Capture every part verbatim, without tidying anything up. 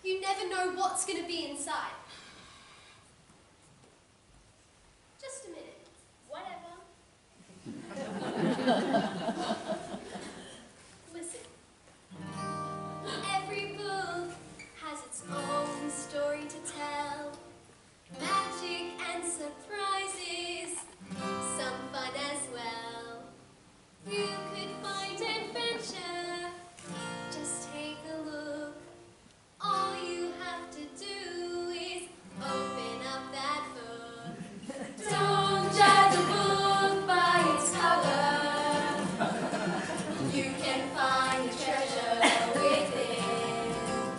You never know what's going to be inside. Just a minute. Whatever. Listen. Every book has its own story to tell. Magic and surprises, some fun as well. You could find adventure, just take a look. All you have to do is open up that book. Don't judge a book by its cover. You can find a treasure within.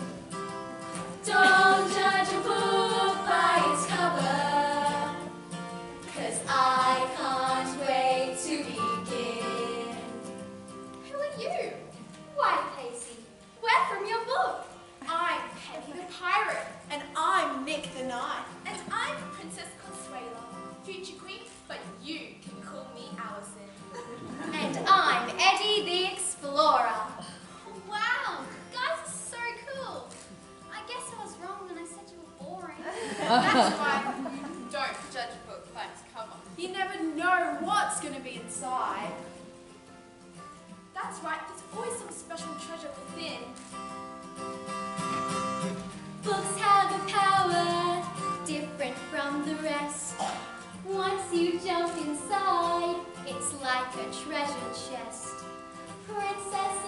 Don't judge a book by its cover, 'cause I can't wait to begin. Who are you? Why, Pacey, we're from your book. I'm Penny the Pirate, and I'm Nick the Knight. And I'm Princess Consuela, future queen, but you can call me Allison. And I'm Eddie the Explorer. Wow, you guys are so cool. I guess I was wrong when I said you were boring. That's right. Don't judge a book by its cover. You never know what's going to be inside. That's right, there's always some special treasure within. Books have a power different from the rest. Once you jump inside, it's like a treasure chest. Princess